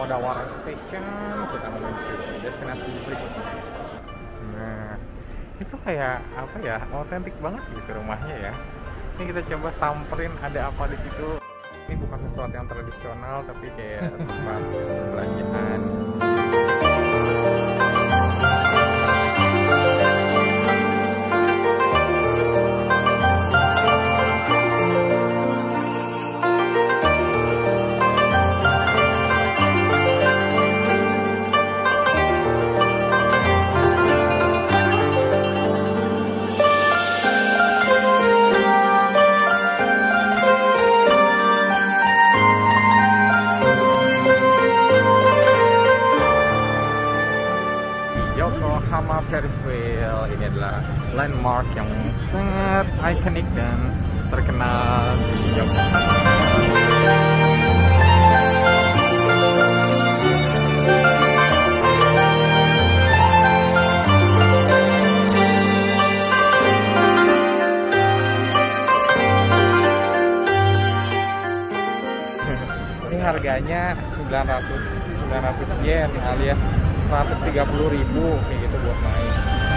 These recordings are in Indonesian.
Odawara Station, kita menuju destinasi berikutnya. Nah, itu kayak apa ya, otentik banget gitu rumahnya ya. Ini kita coba samperin ada apa di situ. Ini bukan sesuatu yang tradisional, tapi kayak tempat belanjaan. Yokohama Ferris Wheel ini adalah landmark yang sangat ikonik dan terkenal di Yokohama. Ini harganya 900 yen alias 130.000 kayak gitu buat main.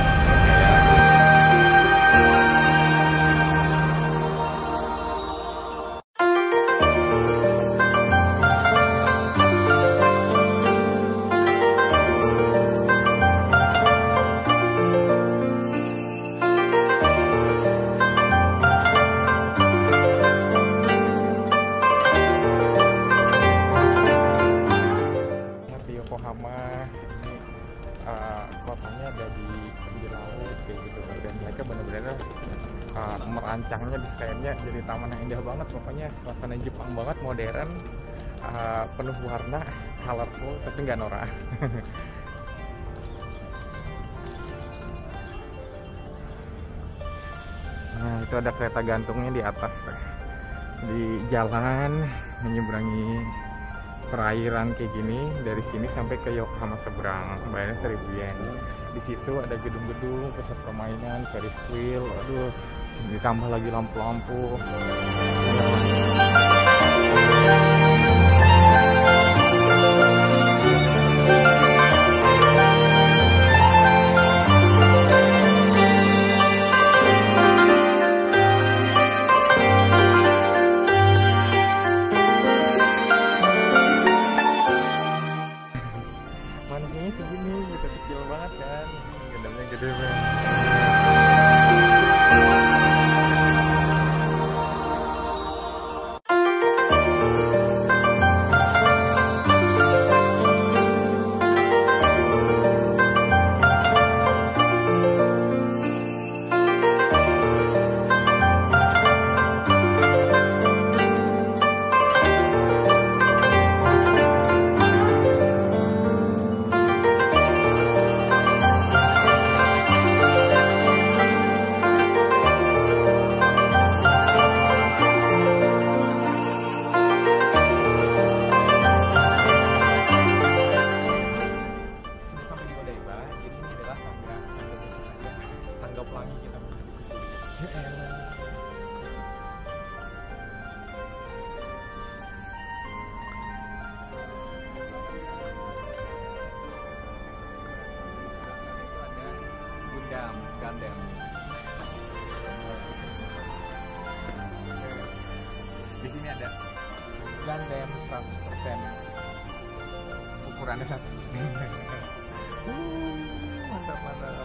Kotanya ada di laut kayak gitu, dan mereka benar-benar merancangnya, desainnya jadi taman yang indah banget. Pokoknya suasana Jepang banget, modern, penuh warna, colorful tapi nggak norak. Nah, itu ada kereta gantungnya di atas di jalan menyeberangi perairan kayak gini. Dari sini sampai ke Yokohama seberang, bayarnya 1.000 yen. Di situ ada gedung-gedung, pusat permainan, Ferris wheel, aduh, ditambah lagi lampu-lampu. Manusianya segini gitu, kecil banget kan, gedungnya gede banget. Pelangi kita menuju ke sini. Gundam. Di sini ada Gundam 100%. Ukurannya 100%. Mantap.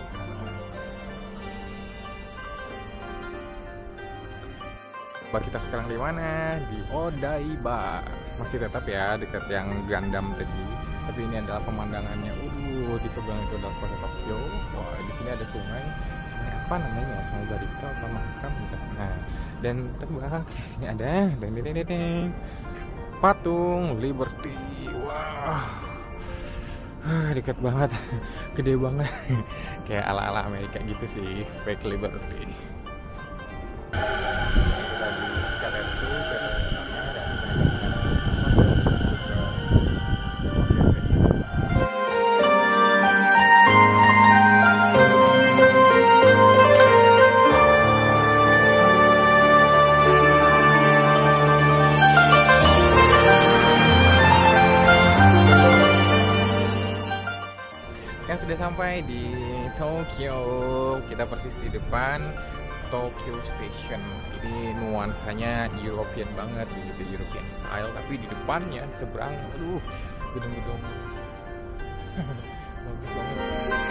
Kita sekarang di mana? Di Odaiba. Masih tetap ya dekat yang Gundam tadi. Tapi ini adalah pemandangannya. Di seberang itu adalah kota Tokyo. Wah, di sini ada sungai. Sungai apa namanya? Sungai Barito atau Mahakam gitu. Nah, dan terbang di sini ada patung Liberty. Wah. Dekat banget. Gede banget. Kayak ala-ala Amerika gitu sih, fake Liberty. sampai di Tokyo. Kita persis di depan Tokyo Station. Jadi nuansanya European banget gitu, European style. Tapi di depannya, di seberang, aduh, gedung-gedung bagus banget.